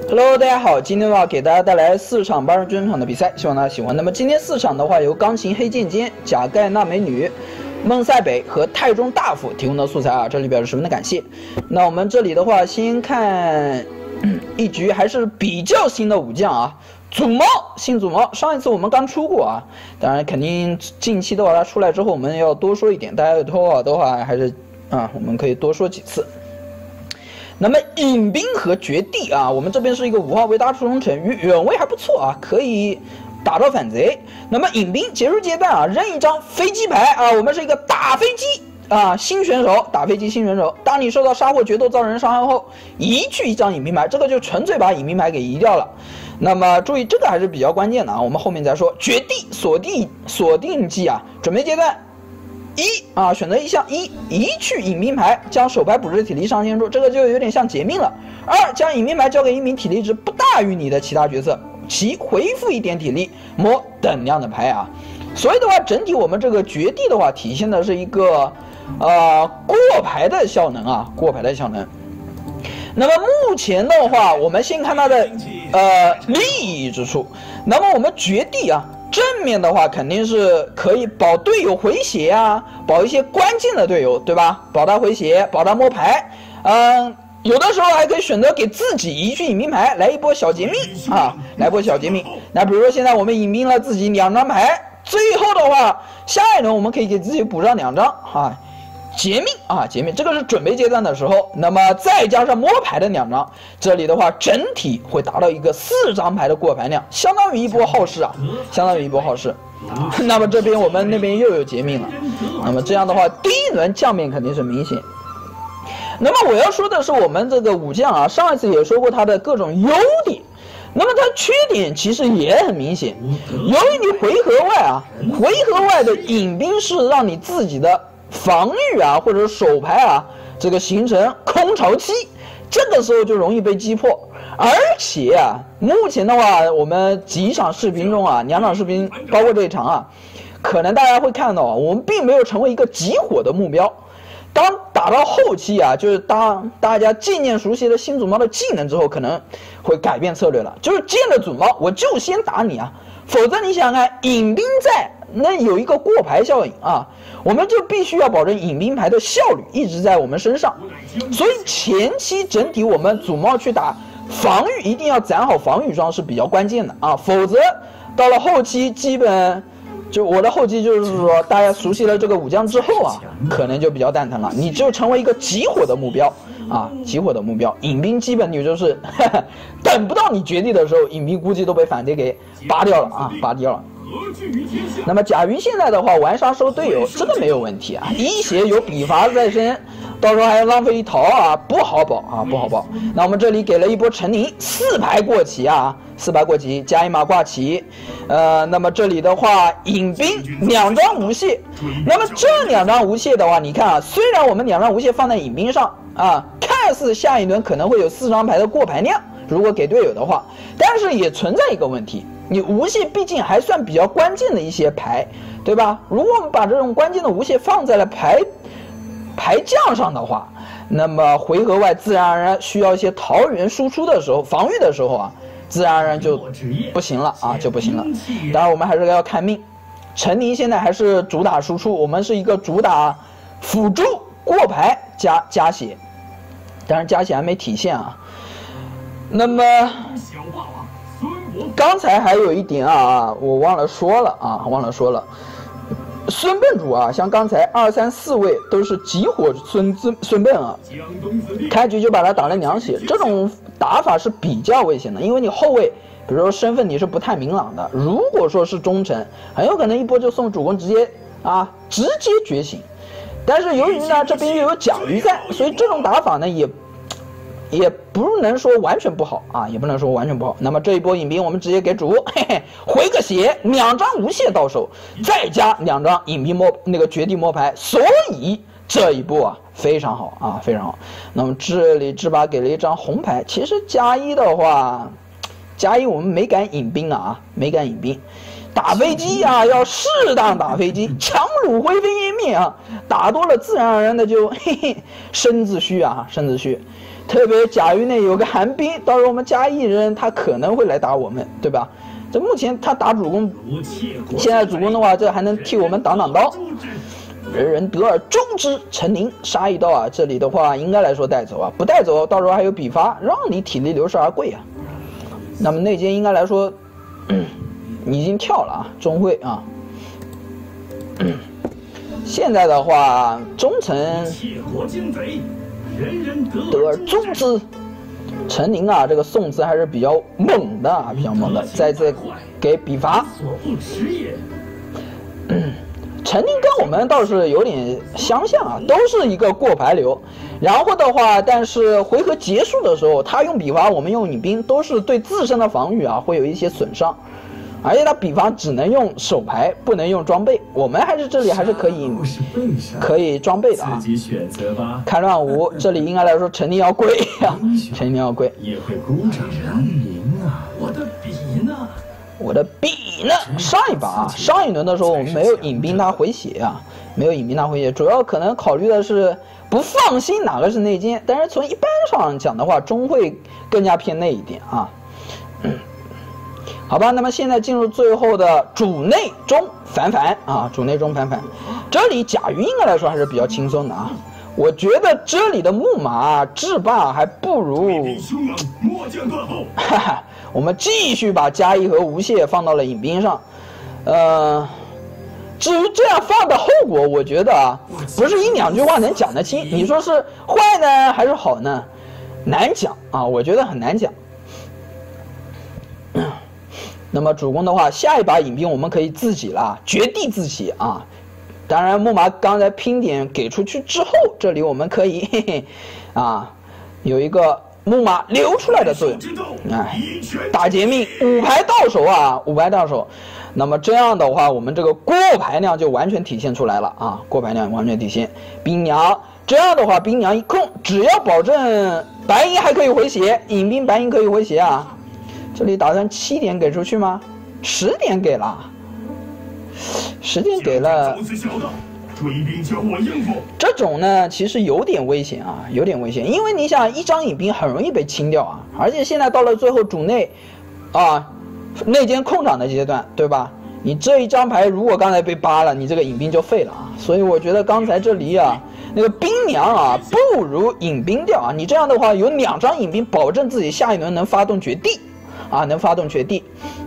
Hello， 大家好，今天的话给大家带来4场8人专场的比赛，希望大家喜欢。那么今天4场的话，由钢琴黑剑尖、贾盖纳美女、孟塞北和太中大夫提供的素材啊，这里表示十分的感谢。那我们这里的话，先看一局还是比较新的武将啊，祖猫，新祖猫，上一次我们刚出过啊，当然肯定近期的话它出来之后，我们要多说一点，大家有投稿的话还是我们可以多说几次。那么隐兵和绝地啊，我们这边是一个5号维达出龙城，远位还不错啊，可以打到反贼。那么隐兵结束阶段啊，扔一张飞机牌啊，我们是一个打飞机啊新选手，打飞机新选手。当你受到杀或决斗造成伤害后，移去一张隐兵牌，这个就纯粹把隐兵牌给移掉了。那么注意这个还是比较关键的啊，我们后面再说。绝地锁定技啊，准备阶段。选择一项移去隐兵牌，将手牌补置体力上限数，这个就有点像劫命了。2，将隐兵牌交给一名体力值不大于你的其他角色，其回复1点体力，摸等量的牌啊。所以的话，整体我们这个绝地的话，体现的是一个过牌的效能啊，过牌的效能。那么目前的话，我们先看它的利益之处。那么我们绝地啊。正面的话肯定是可以保队友回血啊，保一些关键的队友，对吧？保他回血，保他摸牌，有的时候还可以选择给自己移去隐兵牌，来一波小劫命啊，来波小劫命。那比如说现在我们隐兵了自己2张牌，最后的话，下一轮我们可以给自己补上2张啊。劫命啊，劫命，这个是准备阶段的时候，那么再加上摸牌的2张，这里的话整体会达到一个4张牌的过牌量，相当于一波耗时啊，相当于一波耗时。那么这边我们那边又有劫命了，那么这样的话，第一轮将面肯定是明显。那么我要说的是，我们这个武将啊，上一次也说过他的各种优点。那么它缺点其实也很明显，由于你回合外的隐兵是让你自己的防御啊，或者手牌啊，这个形成空巢期，这个时候就容易被击破。而且啊，目前的话，我们几场视频中啊，2场视频包括这一场啊，可能大家会看到啊，我们并没有成为一个极火的目标。当打到后期啊，就是当大家渐渐熟悉了新祖猫的技能之后，可能会改变策略了。就是见了祖猫，我就先打你啊，否则你想想看，隐兵在那有一个过牌效应啊，我们就必须要保证隐兵牌的效率一直在我们身上。所以前期整体我们祖猫去打防御，一定要攒好防御装是比较关键的啊，否则到了后期基本。就我的后期就是说，大家熟悉了这个武将之后啊，可能就比较蛋疼了，你就成为一个极火的目标啊，极火的目标。隐兵基本你就是等不到你绝地的时候，隐兵估计都被反贼给拔掉了啊，拔掉了。那么甲鱼现在的话，玩杀收队友这个没有问题啊，一血有笔伐在身，到时候还要浪费一桃啊，不好保啊，不好保。那我们这里给了一波陈宁4牌过旗啊，4牌过旗加一马挂旗，那么这里的话隐兵2张无懈，那么这2张无懈的话，你看啊，虽然我们2张无懈放在隐兵上啊，看似下一轮可能会有4张牌的过牌量，如果给队友的话，但是也存在一个问题。你无懈毕竟还算比较关键的一些牌，对吧？如果我们把这种关键的无懈放在了牌将上的话，那么回合外自然而然需要一些桃园输出的时候，防御的时候啊，自然而然就不行了啊，就不行了。当然我们还是要看命。陈宁现在还是主打输出，我们是一个主打辅助过牌加血，当然加血还没体现啊。那么刚才还有一点啊，我忘了说了。孙膑主啊，像刚才2、3、4位都是极火孙膑啊，开局就把他打了2血，这种打法是比较危险的，因为你后卫比如说身份你是不太明朗的，如果说是忠臣，很有可能一波就送主公直接觉醒。但是由于呢这边又有甲鱼在，所以这种打法呢也不能说完全不好啊，也不能说完全不好。那么这一波隐兵我们直接给主回个血，2张无懈到手，再加2张隐兵绝地摸牌，所以这一波啊非常好啊，非常好。那么这里智拔给了一张红牌，其实加1的话，加1我们没敢隐兵啊，没敢隐兵。打飞机啊，要适当打飞机，强弩灰飞烟灭啊，打多了自然而然的就身子虚啊，身子虚。 特别甲域内有个寒冰，到时候我们加一人，他可能会来打我们，对吧？这目前他打主攻，现在主攻的话，这还能替我们挡刀。人人得而诛之，陈宁杀一刀啊！这里的话应该来说带走啊，不带走，到时候还有笔伐，让你体力流失而贵啊。那么内奸应该来说，已经跳了啊，钟会啊。现在的话，忠臣得而诛之。陈宁啊，这个宋词还是比较猛的啊，比较猛的。再次给笔伐。陈宁跟我们倒是有点相像啊，都是一个过牌流。然后的话，但是回合结束的时候，他用笔伐，我们用引兵，都是对自身的防御啊会有一些损伤。而且他笔伐只能用手牌，不能用装备。我们还是这里还是可以装备的啊。开乱舞，这里应该来说陈宁要跪啊，陈宁要跪。我的笔呢？上一把上一轮的时候我们没有引兵他回血啊，没有引兵他回血，主要可能考虑的是不放心哪个是内奸，但是从一般上讲的话，钟会更加偏内一点啊。好吧，那么现在进入最后的主内中反啊，主内中反，这里甲鱼应该来说还是比较轻松的啊。我觉得这里的木马制霸还不如，哈哈，我们继续把加一和无懈放到了引兵上，至于这样放的后果，我觉得啊，不是一两句话能讲得清。你说是坏呢还是好呢？难讲啊，我觉得很难讲。那么主攻的话，下一把引兵我们可以自己了，绝地自己啊。当然木马刚才拼点给出去之后，这里我们可以嘿嘿啊有一个木马流出来的作用，哎，大劫命5牌到手啊，5牌到手。那么这样的话，我们这个过牌量就完全体现出来了啊，过牌量完全体现。兵娘这样的话，兵娘一控，只要保证白银还可以回血，引兵白银可以回血啊。这里打算7点给出去吗？10点给了，10点给了。这种呢，其实有点危险啊，有点危险，因为你想一张引兵很容易被清掉啊，而且现在到了最后主内，啊，内奸控场的阶段，对吧？你这一张牌如果刚才被扒了，你这个引兵就废了啊。所以我觉得刚才这里啊，那个兵娘啊，不如引兵掉啊。你这样的话，有2张引兵，保证自己下一轮能发动绝地。啊，能发动绝地。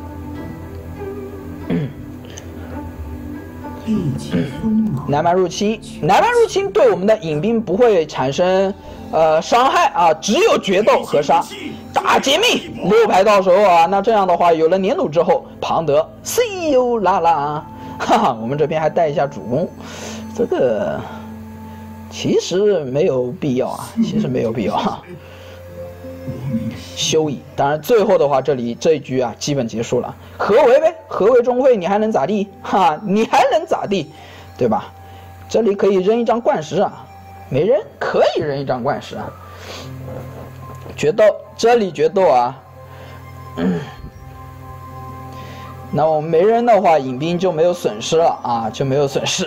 南蛮入侵，南蛮入侵对我们的引兵不会产生伤害啊，只有决斗和杀。大劫命6牌到手啊，那这样的话有了年弩之后，庞德 see you 啦啦，哈哈，我们这边还带一下主攻，这个其实没有必要啊，其实没有必要啊。休矣。当然最后的话，这里这一局啊基本结束了，合围呗，合围钟会你还能咋地？哈，你还能咋地？对吧？这里可以扔一张灌石啊，没扔可以扔一张灌石啊。决斗，这里决斗啊。那我们没扔的话，引兵就没有损失了啊，就没有损失。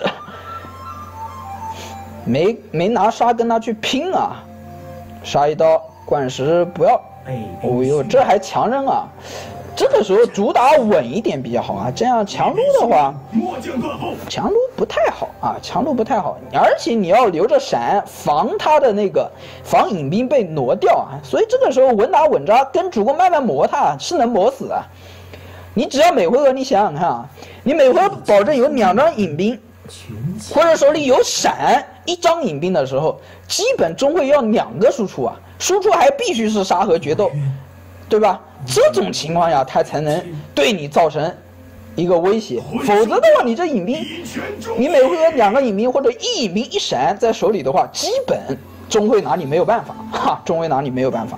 没拿杀跟他去拼啊，杀一刀。灌石不要，哦呦，这还强扔啊！这个时候主打稳一点比较好啊，这样强撸的话，强撸不太好啊，强撸不太好，而且你要留着闪防他的那个防引兵被挪掉啊，所以这个时候稳打稳扎，跟主公慢慢磨他是能磨死的。你只要每回合你想想看啊，你每回合保证有2张引兵，或者手里有闪1张引兵的时候，基本钟会要2个输出啊。输出还必须是杀和决斗，对吧？这种情况下，他才能对你造成一个威胁。否则的话，你这引兵，你每回合2个引兵或者1引兵1闪在手里的话，基本钟会拿你没有办法，哈，钟会拿你没有办法。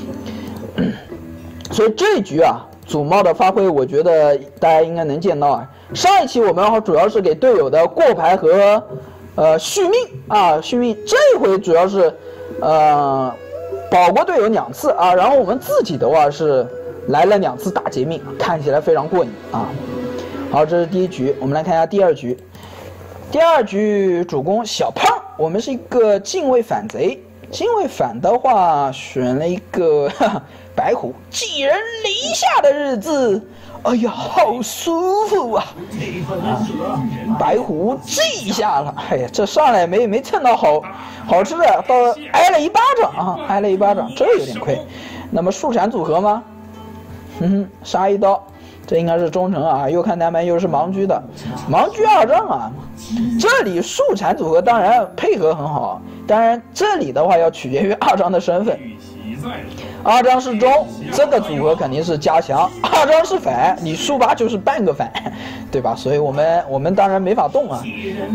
所以这一局啊，祖茂的发挥，我觉得大家应该能见到啊。上一期我们主要是给队友的过牌和续命啊，续命。这一回主要是保过队友2次啊，然后我们自己的话是来了2次大劫命，看起来非常过瘾啊。好，这是第1局，我们来看一下第2局。第2局主攻小胖，我们是一个近卫反贼， 精卫反的话选了一个白虎，寄人篱下的日子，哎呀，好舒服啊！白虎记下了，哎呀，这上来没蹭到好吃的，到挨了一巴掌啊，挨了一巴掌，这有点亏。那么树闪组合吗？杀一刀，这应该是忠诚啊。又看南蛮又是盲狙的，盲狙2张啊。这里树闪组合当然配合很好，当然这里的话要取决于2张的身份。2张是中，这个组合肯定是加强；2张是反，你树8就是半个反，对吧？所以我们当然没法动啊。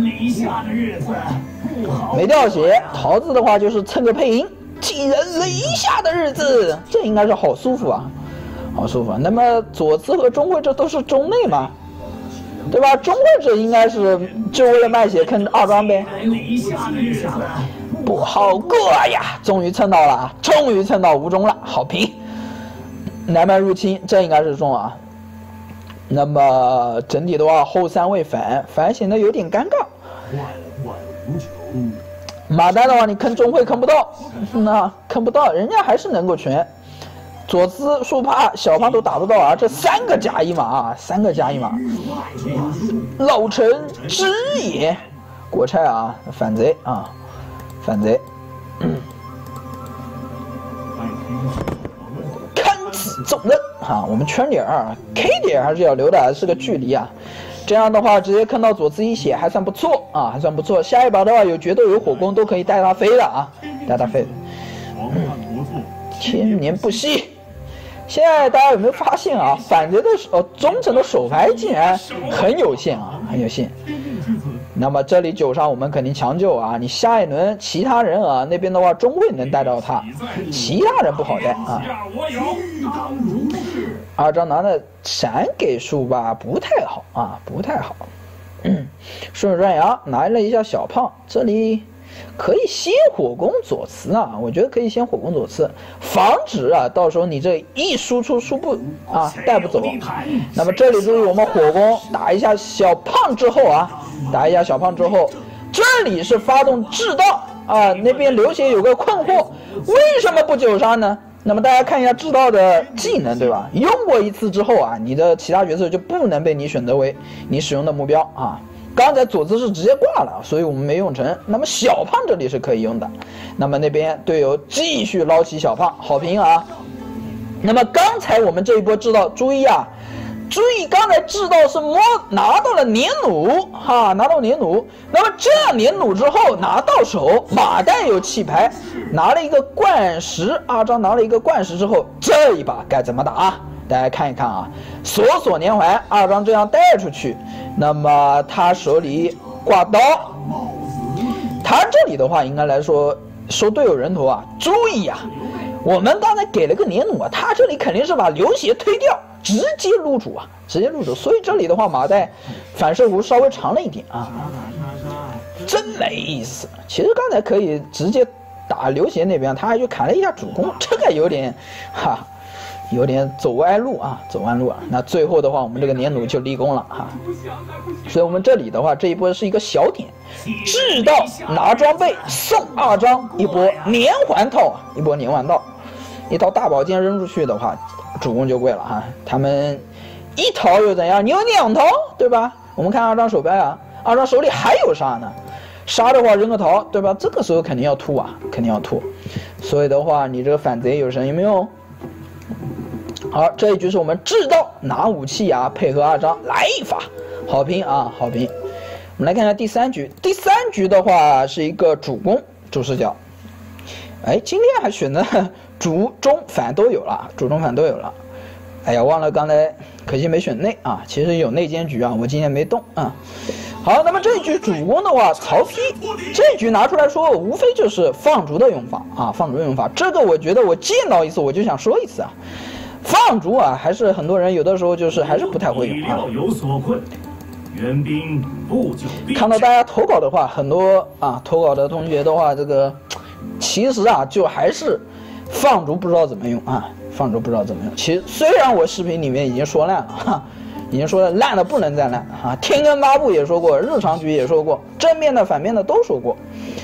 没掉血，桃子的话就是蹭个配音，寄人篱下的日子，这应该是好舒服啊，好舒服啊。那么左慈和钟会这都是中内嘛，对吧？钟会这应该是就为了卖血坑2张呗。不好过呀，终于蹭到了，终于蹭到无中了，好评。南蛮入侵，这应该是中啊。那么整体的话，后3位反显得有点尴尬。马丹的话，你坑钟会坑不到，那坑不到，人家还是能够全。左慈、树帕、小胖都打不到啊，这3个加1码啊，3个加1码。老臣知也，国差啊，反贼啊。反贼，看此重任啊！我们圈点K 点还是要留的，是个距离啊。这样的话，直接坑到左慈1血还算不错啊，还算不错。下一把的话，有决斗有火攻都可以带他飞的啊，带他飞的。千年不息。现在大家有没有发现啊？反贼的忠诚的手牌竟然很有限啊，很有限。那么这里9上我们肯定强救啊！你下一轮其他人啊那边的话，钟会能带到他，其他人不好带啊。2张拿的闪给树吧，不太好啊，不太好。顺水转阳拿了一下小胖，这里可以先火攻左慈啊，我觉得可以先火攻左慈，防止啊到时候你这一输出输不啊带不走。那么这里注意我们火攻打一下小胖之后啊。打一下小胖之后，这里是发动智道啊，那边流血有个困惑，为什么不9杀呢？那么大家看一下智道的技能，对吧？用过1次之后啊，你的其他角色就不能被你选择为你使用的目标啊。刚才左慈是直接挂了，所以我们没用成。那么小胖这里是可以用的。那么那边队友继续捞起小胖，好评啊。那么刚才我们这一波智道，注意啊。注意，刚才智道是拿到了年弩哈，拿到年弩。那么这样年弩之后拿到手，马岱有弃牌，拿了一个灌石，2张拿了一个灌石之后，这一把该怎么打？大家看一看啊，锁连环，2张这样带出去，那么他手里挂刀，他这里的话应该来说收队友人头啊，注意啊，我们刚才给了个年弩啊，他这里肯定是把流血推掉。直接入主啊，直接入主，所以这里的话，马岱反射弧稍微长了一点啊，真没意思。其实刚才可以直接打刘协那边，他还去砍了一下主攻，这个有点有点走歪路啊，走弯路啊。那最后的话，我们这个年弩就立功了哈。所以我们这里的话，这一波是一个小点，智道拿装备送2张，一波连环套，一波连环套，一套大宝剑扔出去的话。主攻就贵了哈，他们1套又怎样？你有2套，对吧？我们看2张手牌啊，2张手里还有杀呢，杀的话扔个桃，对吧？这个时候肯定要吐啊，肯定要吐。所以的话，你这个反贼有神有没有？好，这一局是我们智道拿武器啊，配合2张来一发，好评啊，好评。我们来看一下第3局，第3局的话是一个主攻主视角，哎，今天还选的。主中反都有了，主中反都有了。哎呀，忘了刚才可惜没选内啊，其实有内奸局啊，我今天没动啊。好，那么这一局主攻的话，曹丕这一局拿出来说，无非就是放逐的用法啊，放逐的用法。这个我觉得我见到一次我就想说一次啊，放逐啊，还是很多人有的时候就是还是不太会用啊。援兵不久看到大家投稿的话，很多啊投稿的同学的话，这个其实啊就还是。放逐不知道怎么用啊，放逐不知道怎么用。其实虽然我视频里面已经说烂了，已经说了烂的不能再烂啊。天根8部也说过，日常局也说过，正面的反面的都说过。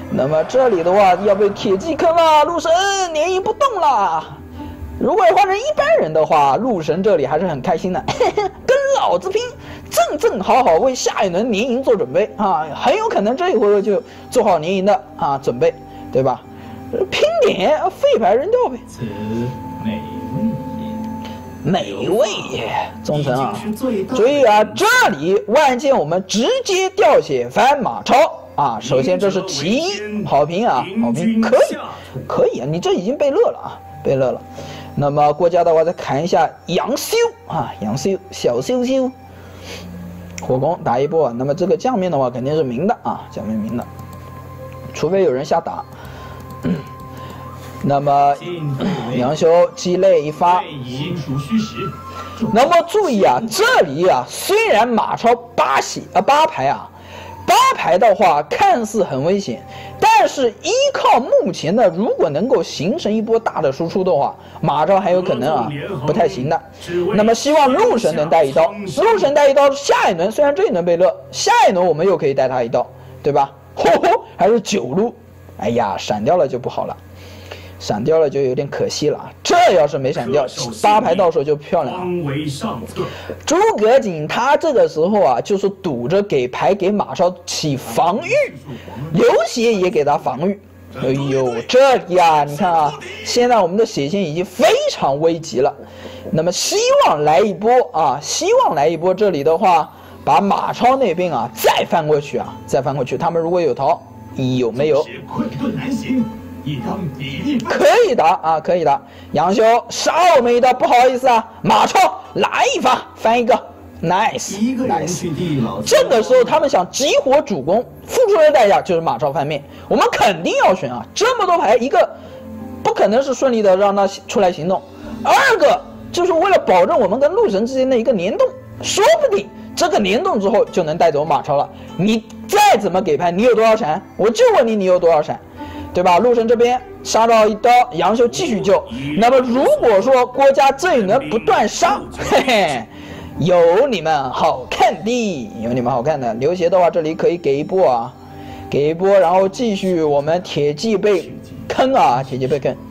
那么这里的话要被铁骑坑了，陆神连营不动了。如果换成一般人的话，陆神这里还是很开心的，跟老子拼，正好为下一轮连营做准备啊，很有可能这一回合就做好连营的啊准备，对吧？拼点废牌扔掉呗。 此美美味忠诚啊！注意啊，这里万剑我们直接掉血翻马超啊！首先这是其一，好评啊，好评可以啊！你这已经被乐了啊，被乐了。那么郭嘉的话再砍一下杨修啊，杨修小修修，火攻打一波。那么这个酱面的话肯定是明的啊，酱面明的，除非有人瞎打。那么杨修鸡肋一发，那么注意啊，这里啊虽然马超八排的话看似很危险，但是依靠目前的，如果能够形成一波大的输出的话，马超还有可能啊不太行的。那么希望陆神能带一刀，陆神带一刀，下一轮虽然这一轮被乐，下一轮我们又可以带他一刀，对吧？还是9路，哎呀，闪掉了就不好了。闪掉了就有点可惜了，这要是没闪掉，8排到手就漂亮了。诸葛瑾他这个时候啊，就是赌着给牌给马超起防御，流血也给他防御。哎呦，这里啊，你看啊，现在我们的血线已经非常危急了。那么希望来一波啊，希望来一波。这里的话，把马超那边啊再翻过去啊，再翻过去。他们如果有逃，有没有？可以的啊，可以的。杨修杀我们一刀，不好意思啊。马超来一发，翻一个 ，nice。这个时候他们想激活主攻，付出的代价就是马超翻面。我们肯定要选啊，这么多牌，一个不可能是顺利的让他出来行动，二个就是为了保证我们跟陆神之间的一个联动，说不定这个联动之后就能带走马超了。你再怎么给牌，你有多少闪？我就问你，你有多少闪？对吧？陆神这边杀到一刀，杨修继续救。那么如果说郭嘉这一轮不断杀，嘿嘿，有你们好看的，有你们好看的。刘协的话，这里可以给一波啊，给一波，然后继续我们铁骑被坑啊，铁骑被坑。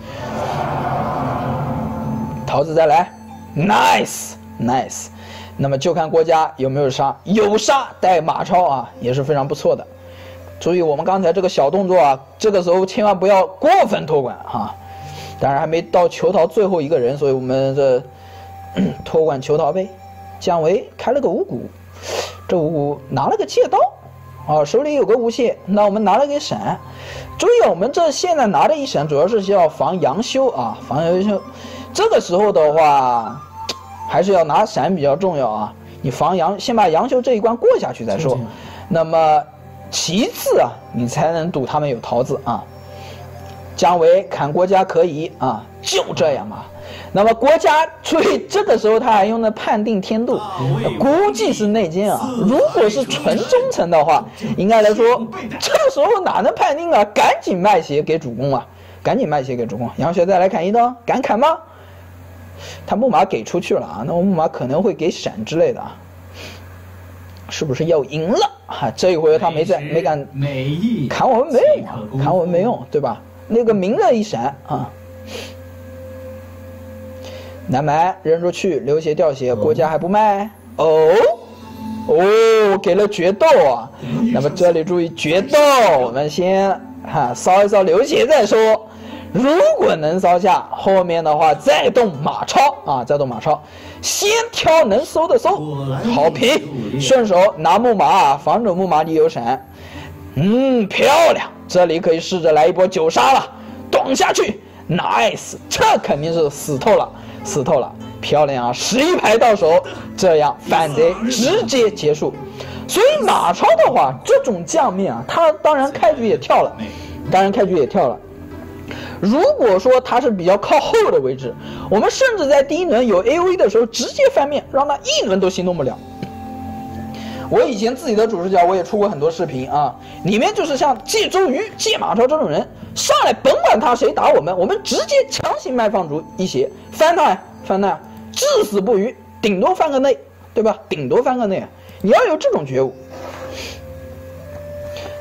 桃子再来 ，nice。那么就看郭嘉有没有杀，有杀带马超啊，也是非常不错的。注意我们刚才这个小动作啊，这个时候千万不要过分托管哈。当然还没到求逃最后一个人，所以我们这托管求逃呗。姜维开了个五谷，这五谷拿了个借刀啊，手里有个无懈，那我们拿了个闪。注意我们这现在拿的一闪主要是要防杨修啊，防杨修。这个时候的话还是要拿闪比较重要啊，你防先把杨修这一关过下去再说。那么其次啊，你才能赌他们有桃子啊。姜维砍郭嘉可以啊，就这样嘛。那么郭嘉，所以这个时候他还用了判定天度，估计是内奸啊。如果是纯忠诚的话，应该来说，这个时候哪能判定啊？赶紧卖血给主公啊！赶紧卖血给主公。杨学再来砍一刀，敢砍吗？他木马给出去了啊，那我木马可能会给闪之类的啊。是不是要赢了啊？这一回他没敢砍我们没用啊，砍我们没用，对吧？那个明的一闪啊，南蛮扔出去，流血掉血，郭嘉还不卖哦，给了决斗啊。那么这里注意决斗，我们先烧一烧流血再说。如果能烧下，后面的话再动马超啊，再动马超，先挑能收的收，好评，顺手拿木马，防止木马里有闪，漂亮，这里可以试着来一波9杀了，咚下去 ，nice， 这肯定是死透了，漂亮啊，11排到手，这样反贼直接结束。所以马超的话，这种酱面啊，他当然开局也跳了，如果说他是比较靠后的位置，我们甚至在第一轮有 AOE 的时候直接翻面，让他一轮都行动不了。我以前自己的主视角我也出过很多视频啊，里面就是像借周瑜、借马超这种人上来，甭管他谁打我们直接强行卖放逐一血，翻他，至死不渝，顶多翻个内，对吧？顶多翻个内，你要有这种觉悟。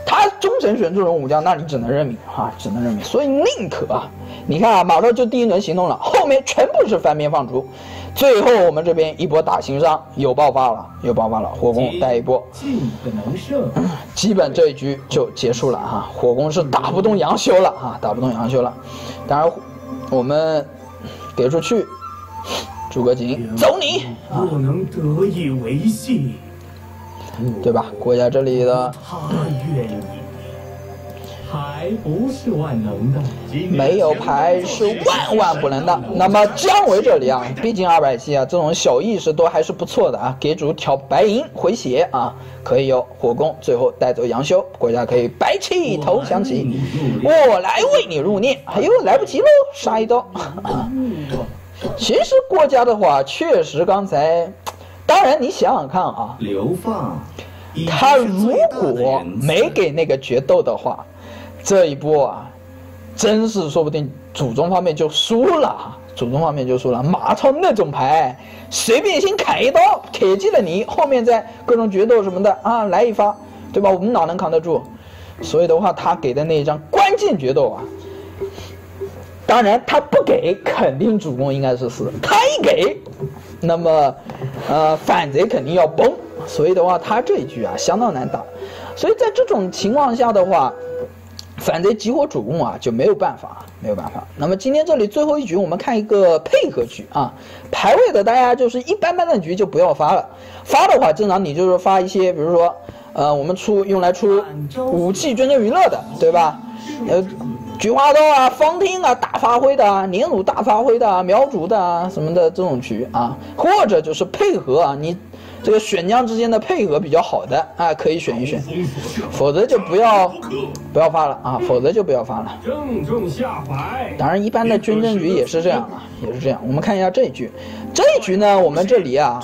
他忠诚选这种武将，那你只能认命啊，只能认命。所以宁可啊，你看啊，马上就第一轮行动了，后面全部是翻面放逐，最后我们这边一波大型伤又爆发了，火攻带一波，基本这一局就结束了哈。火攻是打不动杨修了啊，打不动杨修了。当然我们给出去，诸葛瑾走你啊， 不能得以维系。 对吧？国家这里的他愿意，还不是万能的， 没有牌是万万不能的。那么姜维这里啊，毕竟270啊，这种小意识都还是不错的啊，给主挑白银回血啊，可以有火攻，最后带走杨修，国家可以白气投降起，我来为你入殓。哎呦，来不及喽，杀一刀。其实国家的话，确实刚才。当然，你想想看啊， 流放， 他如果没给那个决斗的话，这一波啊，真是说不定祖宗方面就输了，马超那种牌，随便先砍一刀，铁击了你，后面再各种决斗什么的啊，来一发，对吧？我们哪能扛得住？所以的话，他给的那一张关键决斗啊，当然他不给，肯定主公应该是死，他一给。那么，反贼肯定要崩，所以的话，他这一局啊相当难打，所以在这种情况下的话，反贼急火主攻啊就没有办法。那么今天这里最后一局，我们看一个配合局啊，排位的大家就是一般般的局就不要发了，发的话正常你就是发一些，比如说，我们用来出武器捐赠娱乐的，对吧？菊花刀啊，方听啊，大发挥的啊，年鲁大发挥的啊，苗族的啊，什么的这种局啊，或者就是配合啊，你这个选将之间的配合比较好的啊，可以选一选，否则就不要发了啊， 正中下怀。 当然，一般的捐赠局也是这样啊，我们看一下这一局，呢，我们这里啊，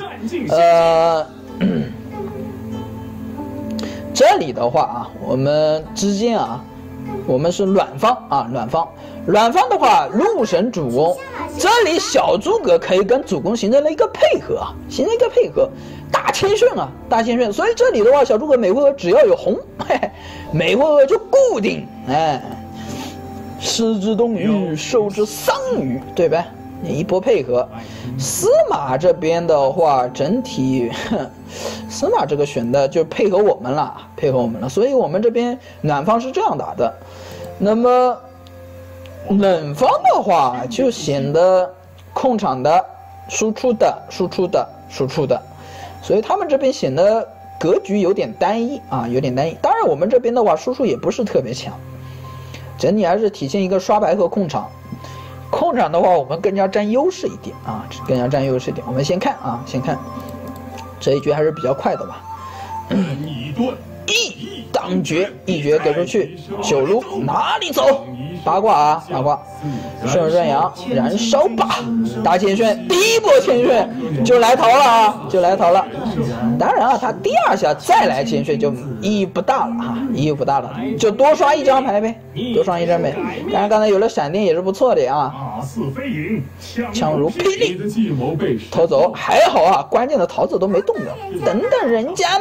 这里的话啊，我们之间啊。我们是卵方啊，卵方的话，陆神主公，这里小诸葛可以跟主公形成了一个配合，大千旋，所以这里的话，小诸葛每回合只要有红，每回合就固定，失之东隅，受之桑榆，对吧？一波配合，司马这边的话，整体，司马这个选的就配合我们了，所以我们这边暖方是这样打的，那么冷方的话就显得控场的、输出的，所以他们这边显得格局有点单一。当然我们这边的话，输出也不是特别强，整体还是体现一个刷牌和控场。控场的话，我们更加占优势一点啊，我们先看这一局还是比较快的吧。一当决，一决给出去，九路哪里走？八卦，顺阳燃烧吧，大千旋，第一波千旋就来逃了。当然啊，他第二下再来千旋就意义不大了，就多刷一张牌呗，当然刚才有了闪电也是不错的啊。枪如霹雳，偷走还好啊，关键的桃子都没动的。等等人家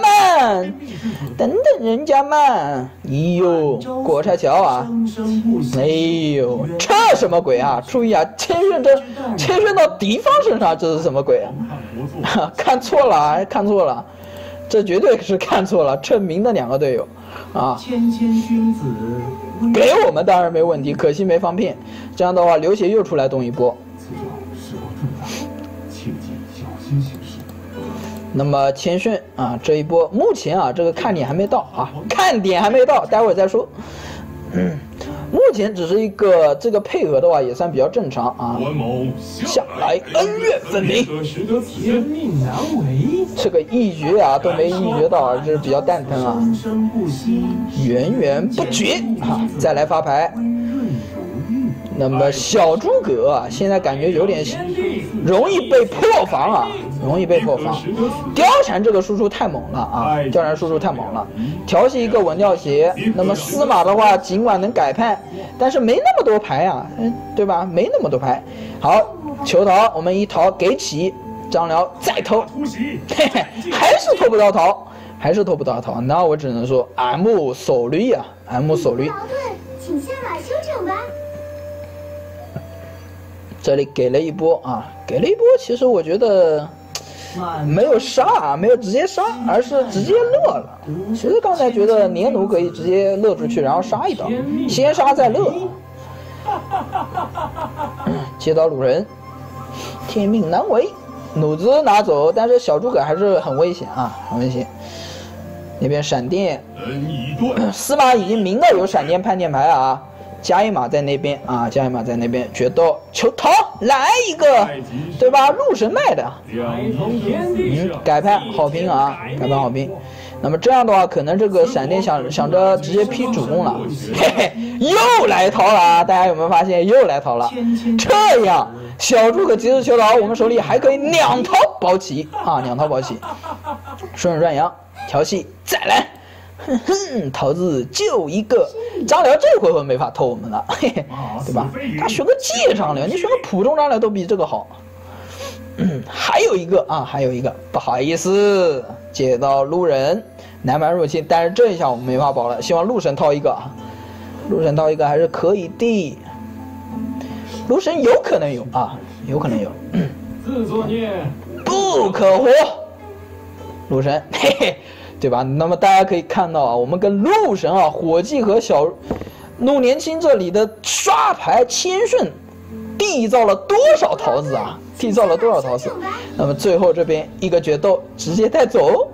们，哎呦，过拆桥啊！哎呦，这什么鬼啊！注意啊，千旋到敌方身上，这是什么鬼啊？看错了，这绝对是看错了，称名的两个队友啊！ 谦君子给我们当然没问题，可惜没防骗。这样的话，刘协又出来动一波。 此招事关重大，切记小心行事。 那么千旋啊，这一波目前啊，这个看点还没到，待会儿再说。目前只是一个这个配合的话，也算比较正常啊。向来恩怨分明， 天命难违。 这个一决啊都没一决到，这是比较蛋疼啊。源源不绝啊，再来发牌。那么小诸葛啊，现在感觉有点容易被破防啊，貂蝉这个输出太猛了啊，调戏一个稳掉鞋。那么司马的话，尽管能改判，但是没那么多牌啊，对吧？没那么多牌。好，求桃，我们一桃给起，张辽再偷，嘿嘿，还是偷不到桃。 还是偷不到桃，那我只能说 M 手驴呀，M 手驴。 劳顿，请下马休整吧。 这里给了一波啊，给了一波，其实我觉得没有杀，没有直接杀，而是直接乐了。其实刚才觉得年奴可以直接乐出去，然后杀一刀，先杀再乐。接到路人，天命难违，弩子拿走，但是小诸葛还是很危险啊，很危险。那边闪电，司马已经明的有闪电判电牌啊，加一码在那边啊，加一码在那边，决斗求逃来一个，对吧？陆神卖的，改判好评啊，改判好评。那么这样的话，可能这个闪电想着直接劈主攻了，嘿嘿，又来逃了啊！大家有没有发现又来逃了？这样小诸葛及时求逃，我们手里还可以两桃保起啊，两桃保起，顺软阳调戏再来。哼哼，桃子就一个，张辽这回合没法偷我们了，嘿嘿，对吧？他选个借张辽，你选个普通张辽都比这个好。还有一个啊，还有一个，不好意思，接到路人南蛮入侵，但是这一下我们没法保了，希望陆神掏一个，陆神掏一个还是可以的，陆神有可能有啊，有可能有。 自作孽不可活，陆神，嘿嘿。对吧？那么大家可以看到啊，我们跟陆神啊、火计和小陆年青这里的刷牌谦逊，缔造了多少桃子啊？缔造了多少桃子？那么最后这边一个决斗直接带走，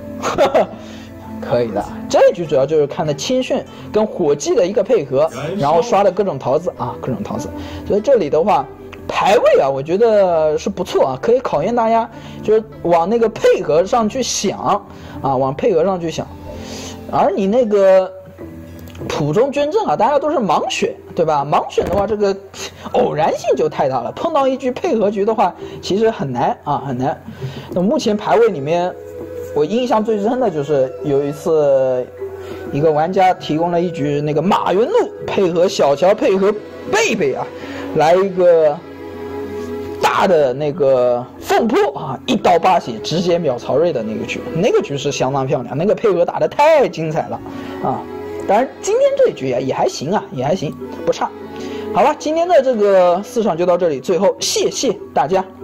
可以的。这一局主要就是看的谦逊跟火计的一个配合，然后刷的各种桃子啊，各种桃子。所以这里的话。排位啊，我觉得是不错啊，可以考验大家，就是往那个配合上去想啊，往配合上去想。而你那个普中捐赠啊，大家都是盲选，对吧？盲选的话，这个偶然性就太大了，碰到一局配合局的话，其实很难啊，很难。那目前排位里面，我印象最深的就是有一次，一个玩家提供了一局那个马云路配合小乔配合贝贝啊，来一个。大的那个凤破啊，一刀8血直接秒曹睿的那个局是相当漂亮，那个配合打得太精彩了啊！当然今天这一局也还行啊，也还行，不差。好了，今天的这个4场就到这里，最后谢谢大家。